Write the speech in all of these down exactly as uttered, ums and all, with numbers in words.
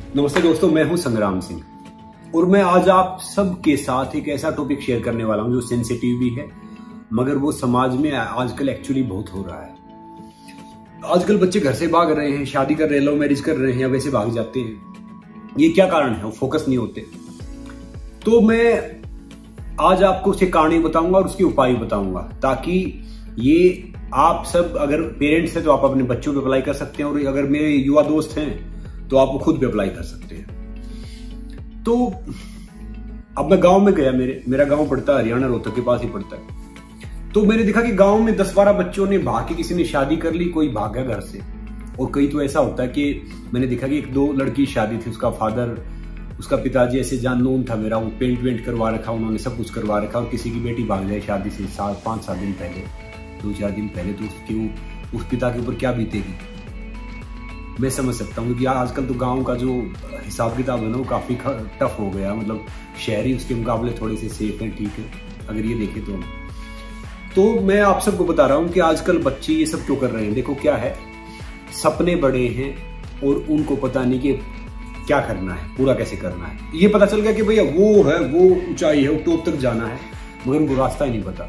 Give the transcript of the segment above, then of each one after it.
नमस्ते दोस्तों, मैं हूं संग्राम सिंह और मैं आज आप सबके साथ एक ऐसा टॉपिक शेयर करने वाला हूं जो सेंसिटिव भी है, मगर वो समाज में आजकल एक्चुअली बहुत हो रहा है। आजकल बच्चे घर से भाग रहे हैं, शादी कर रहे हैं, लव मैरिज कर रहे हैं या वैसे भाग जाते हैं। ये क्या कारण है? वो फोकस नहीं होते। तो मैं आज आपको उसके कारण बताऊंगा और उसके उपाय बताऊंगा, ताकि ये आप सब अगर पेरेंट्स हैं तो आप अपने बच्चों पे अप्लाई कर सकते हैं, और अगर मेरे युवा दोस्त हैं तो आप खुद भी अप्लाई कर सकते हैं। तो अब मैं गांव में गया, मेरे मेरा गांव पड़ता है हरियाणा, रोहतक के पास ही पड़ता है। तो मैंने देखा कि गांव में दस बारह बच्चों ने भाग के, किसी ने शादी कर ली, कोई भाग गया घर से। और कई तो ऐसा होता है कि मैंने देखा कि एक दो लड़की शादी थी, उसका फादर, उसका पिताजी ऐसे जान नोन था मेरा, वो पेंट वेंट करवा रखा, उन्होंने सब कुछ करवा रखा, और किसी की बेटी भाग जाए शादी से सात पांच सात दिन पहले, दो चार दिन पहले, तो उसकी उस पिता के ऊपर क्या बीतेगी। मैं समझ सकता हूँ, क्योंकि आजकल तो गांव का जो हिसाब किताब है ना वो काफी टफ हो गया। मतलब शहरी उसके मुकाबले थोड़े से सेफ हैं, ठीक है, अगर ये देखें तो। तो मैं आप सबको बता रहा हूँ कि आजकल बच्चे ये सब क्यों कर रहे हैं। देखो क्या है, सपने बड़े हैं और उनको पता नहीं कि क्या करना है, पूरा कैसे करना है। ये पता चल गया कि भैया वो है, वो ऊंचाई है, वो टॉप तक जाना है, मगर उनको रास्ता ही नहीं पता।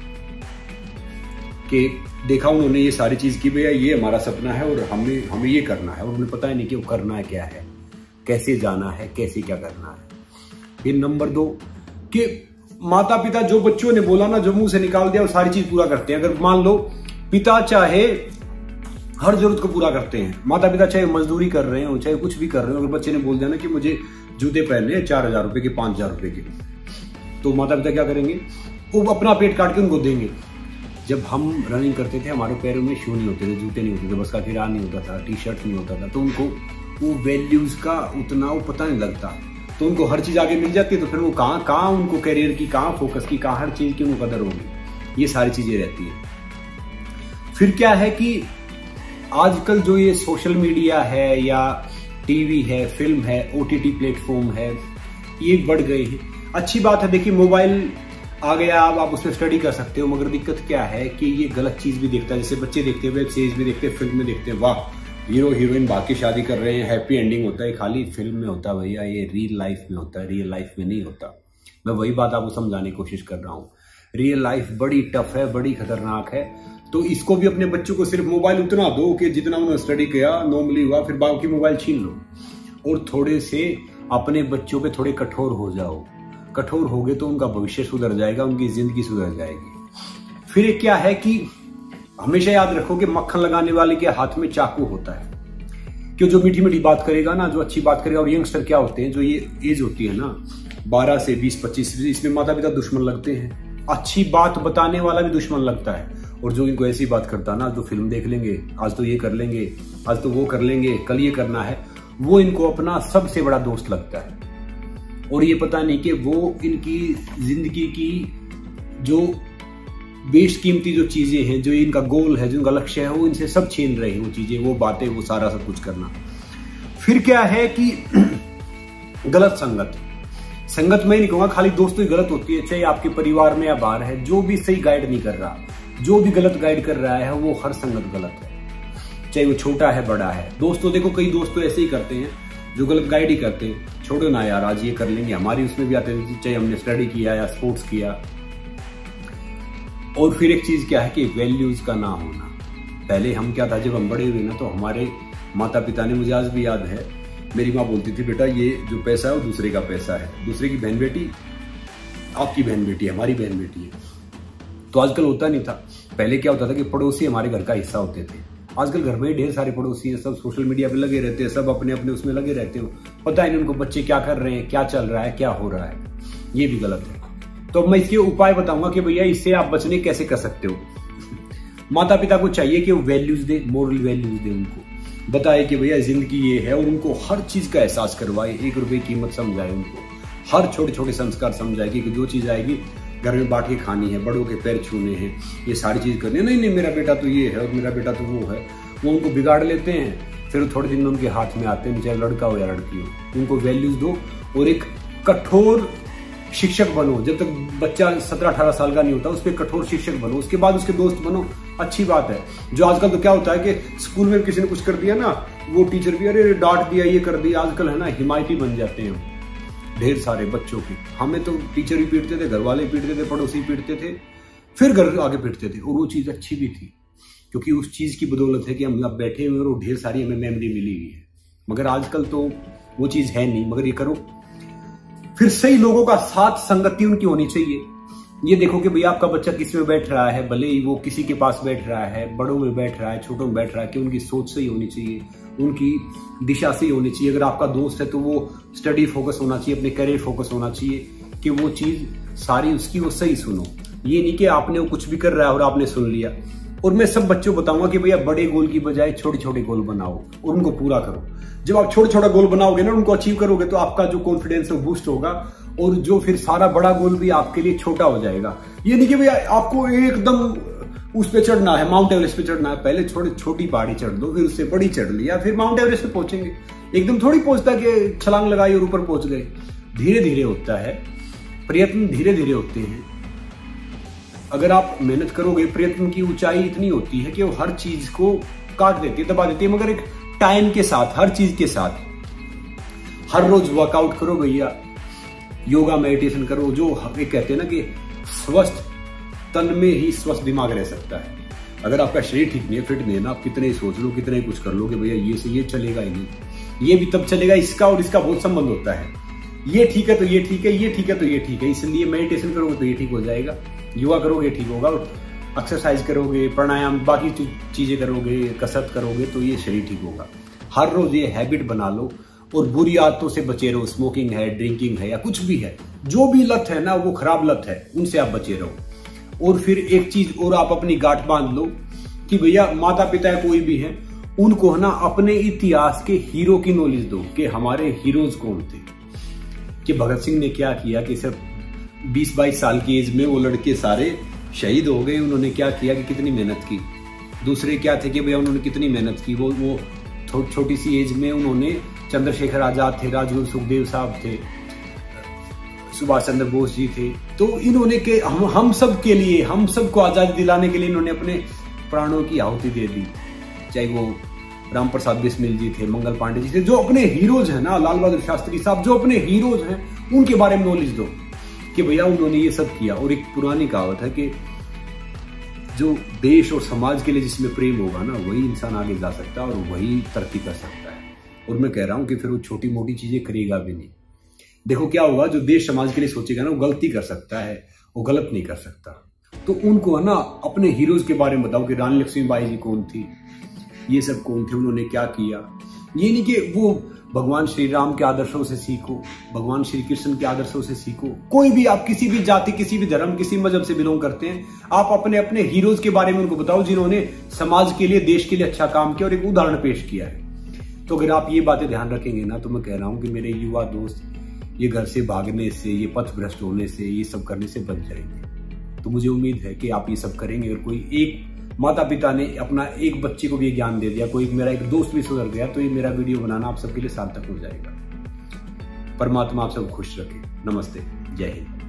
कि देखा उन्होंने ये सारी चीज की, भैया ये हमारा सपना है और हमें हमें ये करना है, और उन्हें पता ही नहीं कि वो करना है क्या है, कैसे जाना है, कैसे क्या करना है। फिर नंबर दो कि माता पिता जो बच्चों ने बोला ना, जो मुंह से निकाल दिया, वो सारी चीज पूरा करते हैं। अगर मान लो पिता चाहे हर जरूरत को पूरा करते हैं, माता पिता चाहे मजदूरी कर रहे हो, चाहे कुछ भी कर रहे हो, अगर बच्चे ने बोल दिया ना कि मुझे जूते पहनने हैं चार हजार रुपए के, पांच हजार रुपए के, तो माता पिता क्या करेंगे? वो अपना पेट काट के उनको देंगे। जब हम रनिंग करते थे, हमारे पैरों में शू नहीं होते थे, जूते नहीं होते थे, बस का किराया नहीं होता था, टी शर्ट नहीं होता था, तो उनको वो वैल्यूज का उतना वो पता नहीं लगता। तो उनको हर चीज आगे मिल जाती है, तो फिर वो कहाँ कहाँ उनको करियर की, कहाँ फोकस की, कहाँ हर चीज की उनको कदर होगी। ये सारी चीजें रहती है। फिर क्या है कि आजकल जो ये सोशल मीडिया है या टीवी है, फिल्म है, ओटीटी प्लेटफॉर्म है, ये बढ़ गए हैं। अच्छी बात है, देखिए मोबाइल आ गया, अब आप उसमें स्टडी कर सकते हो, मगर दिक्कत क्या है कि ये गलत चीज भी देखता है। जैसे बच्चे देखते हैं, वेब सीरीज भी देखते हैं, फिल्म में देखते हैं, वाह हीरो हीरोइन भाग के शादी कर रहे हैं, हैप्पी एंडिंग होता है, खाली फिल्म में होता है भैया, ये रियल लाइफ में होता है, रियल लाइफ में नहीं होता। मैं वही बात आपको समझाने की कोशिश कर रहा हूँ। रियल लाइफ बड़ी टफ है, बड़ी खतरनाक है। तो इसको भी अपने बच्चों को सिर्फ मोबाइल उतना दो कि जितना उन्होंने स्टडी किया नॉर्मली हुआ, फिर बाकी मोबाइल छीन लो, और थोड़े से अपने बच्चों पे थोड़े कठोर हो जाओ। कठोर हो गए तो उनका भविष्य सुधर जाएगा, उनकी जिंदगी सुधर जाएगी। फिर एक क्या है कि हमेशा याद रखो कि मक्खन लगाने वाले के हाथ में चाकू होता है। क्यों? जो मीठी मीठी बात करेगा ना, जो अच्छी बात करेगा। और यंगस्टर क्या होते हैं, जो ये एज होती है ना बारह से बीस पच्चीस, इसमें माता पिता दुश्मन लगते हैं। अच्छी बात बताने वाला भी दुश्मन लगता है, और जो इनको ऐसी बात करता है ना, जो फिल्म देख लेंगे, आज तो ये कर लेंगे, आज तो वो कर लेंगे, कल ये करना है, वो इनको अपना सबसे बड़ा दोस्त लगता है। और ये पता नहीं कि वो इनकी जिंदगी की जो बेशकीमती जो चीजें हैं, जो इनका गोल है, जो इनका लक्ष्य है, वो इनसे सब छीन रहे हैं, वो चीजें, वो बातें, वो सारा सब कुछ करना। फिर क्या है कि गलत संगत। संगत मैं नहीं कहूंगा खाली दोस्तों ही गलत होती है, चाहे आपके परिवार में या बाहर है, जो भी सही गाइड नहीं कर रहा, जो भी गलत गाइड कर रहा है, वो हर संगत गलत है, चाहे वो छोटा है बड़ा है। दोस्तों देखो, कई दोस्त तो ऐसे ही करते हैं जो गलत गाइड ही करते हैं, छोड़ो ना यार, आज ये कर लेंगे, हमारी उसमें भी आते हैं, चाहे हमने स्टडी किया या स्पोर्ट्स किया। और फिर एक चीज क्या है कि वैल्यूज का ना होना। पहले हम क्या था, जब हम बड़े हुए ना, तो हमारे माता पिता ने, मुझे आज भी याद है, मेरी माँ बोलती थी, बेटा ये जो पैसा है वो दूसरे का पैसा है, दूसरे की बहन बेटी आपकी बहन बेटी है, हमारी बहन बेटी है। तो आजकल होता नहीं था। पहले क्या होता था कि पड़ोसी हमारे घर का हिस्सा होते थे। आजकल घर में ढेर सारे पड़ोसी हैं, सब सोशल मीडिया पे लगे रहते हैं, सब अपने अपने उसमें लगे रहते हो, पता ही नहीं उनको बच्चे क्या कर रहे हैं, क्या चल रहा है, क्या हो रहा है। ये भी गलत है। तो मैं इसके उपाय बताऊंगा कि भैया इससे आप बचने कैसे कर सकते हो। माता पिता को चाहिए कि वो वैल्यूज दे, मोरल वैल्यूज दे, उनको बताए कि भैया जिंदगी ये है, और उनको हर चीज का एहसास करवाए, एक रुपए की कीमत समझाए, उनको हर छोटे छोटे संस्कार समझाए कि जो चीज आएगी घर में बांट के खानी है, बड़ों के पैर छूने हैं, ये सारी चीज करनी है। नहीं नहीं मेरा बेटा तो ये है और मेरा बेटा तो वो है, वो उनको बिगाड़ लेते हैं। फिर थोड़े दिन में उनके हाथ में आते हैं, चाहे लड़का हो या लड़की हो। उनको वैल्यूज दो और एक कठोर शिक्षक बनो। जब तक बच्चा सत्रह अठारह साल का नहीं होता, उस पर कठोर शिक्षक बनो, उसके बाद उसके दोस्त बनो, अच्छी बात है। जो आजकल तो क्या होता है कि स्कूल में किसी ने कुछ कर दिया ना, वो टीचर भी अरे डांट दिया, ये कर दिया, आजकल है ना हिमायती बन जाते हैं ढेर सारे बच्चों की। हमें तो टीचर ही पीटते थे, घर वाले पीटते थे, पड़ोसी पीटते थे, फिर घर आगे पीटते थे, और वो चीज अच्छी भी थी क्योंकि उस चीज की बदौलत है कि हम अब बैठे हुए और ढेर सारी हमें मेमोरी मिली हुई है। मगर आजकल तो वो चीज है नहीं। मगर ये करो, फिर सही लोगों का साथ संगति उनकी होनी चाहिए। ये देखो कि भैया आपका बच्चा किस में बैठ रहा है, भले ही वो किसी के पास बैठ रहा है, बड़ों में बैठ रहा है, छोटों में बैठ रहा है, कि उनकी सोच सही होनी चाहिए, उनकी दिशा सही होनी चाहिए। अगर आपका दोस्त है तो वो स्टडी फोकस होना चाहिए, अपने करियर फोकस होना चाहिए, कि वो चीज सारी उसकी वो सही सुनो। ये नहीं कि आपने वो कुछ भी कर रहा है और आपने सुन लिया। और मैं सब बच्चों को बताऊंगा कि भैया बड़े गोल की बजाय छोटे छोटे गोल बनाओ और उनको पूरा करो। जब आप छोटे छोटा गोल बनाओगे ना, उनको अचीव करोगे, तो आपका जो कॉन्फिडेंस है वो बूस्ट होगा, और जो फिर सारा बड़ा गोल भी आपके लिए छोटा हो जाएगा। ये नहीं कि भैया आपको एकदम उस पे चढ़ना है, माउंट एवरेस्ट पे चढ़ना है, पहले छोटी छोटी पहाड़ी चढ़ दो, फिर उससे बड़ी चढ़ लिया, फिर माउंट एवरेस्ट पे पहुंचेंगे। एकदम थोड़ी पहुंचता कि छलांग लगाई और ऊपर पहुंच गए। धीरे धीरे होता है, प्रयत्न धीरे धीरे होते हैं। अगर आप मेहनत करोगे, प्रयत्न की ऊंचाई इतनी होती है कि वो हर चीज को काट देती है, दबा देती है। मगर एक टाइम के साथ, हर चीज के साथ, हर रोज वर्कआउट करो भैया, योगा मेडिटेशन करो। जो ये कहते हैं ना कि स्वस्थ तन में ही स्वस्थ दिमाग रह सकता है। अगर आपका शरीर ठीक नहीं है, फिट नहीं है ना, आप कितने ही सोच लो, कितने ही कुछ कर लो कि भैया ये से ये चलेगा ही नहीं, ये भी तब चलेगा। इसका और इसका बहुत संबंध होता है। ये ठीक है तो ये ठीक है, ये ठीक है तो ये ठीक है। इसलिए मेडिटेशन करोगे तो ये ठीक हो जाएगा, योगा करोगे ठीक होगा, एक्सरसाइज करोगे, प्राणायाम, बाकी चीजें करोगे, कसरत करोगे तो ये शरीर ठीक होगा। हर रोज ये हैबिट बना लो और बुरी आदतों से बचे रहो। स्मोकिंग है, ड्रिंकिंग है, या कुछ भी है, जो भी लत है ना, वो खराब लत है, उनसे आप बचे रहो। और फिर एक चीज और आप अपनी गांठ बांध लो कि भैया माता पिता कोई भी है, उनको है ना अपने इतिहास के हीरो की नॉलेज दो कि हमारे हीरोज कौन थे, कि भगत सिंह ने क्या किया, कि सिर्फ बीस बाईस साल की एज में वो लड़के सारे शहीद हो गए। उन्होंने क्या किया, कि कितनी मेहनत की। दूसरे क्या थे कि भैया उन्होंने कितनी मेहनत की, वो वो थो, छोटी सी एज में उन्होंने, चंद्रशेखर आजाद थे, राजगुरु सुखदेव साहब थे, सुभाष चंद्र बोस जी थे। तो इन्होंने के हम हम सब के लिए, हम सबको आजादी दिलाने के लिए इन्होंने अपने प्राणों की आहुति दे दी। चाहे वो राम प्रसाद बिस्मिल जी थे, मंगल पांडे जी थे, जो अपने हीरोज हैं ना, लाल बहादुर शास्त्री साहब, जो अपने हीरोज हैं, उनके बारे में नॉलेज दो कि भैया उन्होंने ये सब किया। और एक पुरानी कहावत है कि जो देश और समाज के लिए जिसमें प्रेम होगा ना, वही इंसान आगे जा सकता है और वही तरक्की कर सकता है। और मैं कह रहा हूं कि फिर वो छोटी मोटी चीजें करेगा भी नहीं। देखो क्या होगा, जो देश समाज के लिए सोचेगा ना, वो गलती कर सकता है, वो गलत नहीं कर सकता। तो उनको है ना अपने हीरोज के बारे में बताओ कि रानी लक्ष्मीबाई जी कौन थी, ये सब कौन थे, उन्होंने क्या किया। ये नहीं कि वो भगवान श्री राम के आदर्शों से सीखो, भगवान श्री कृष्ण के आदर्शों से सीखो। कोई भी, आप किसी भी जाति, किसी भी धर्म, किसी मजहब से बिलोंग करते हैं, आप अपने अपने हीरोज के बारे में उनको बताओ, जिन्होंने समाज के लिए, देश के लिए अच्छा काम किया और एक उदाहरण पेश किया है। तो अगर आप ये बातें ध्यान रखेंगे ना, तो मैं कह रहा हूं कि मेरे युवा दोस्त ये घर से भागने से, ये पथ भ्रष्ट होने से, ये सब करने से बच जाएंगे। तो मुझे उम्मीद है कि आप ये सब करेंगे। और कोई एक माता पिता ने अपना एक बच्चे को भी ज्ञान दे दिया, कोई मेरा एक दोस्त भी सुधर गया, तो ये मेरा वीडियो बनाना आप सबके लिए सार्थक हो जाएगा। परमात्मा आप सब खुश रखे। नमस्ते, जय हिंद।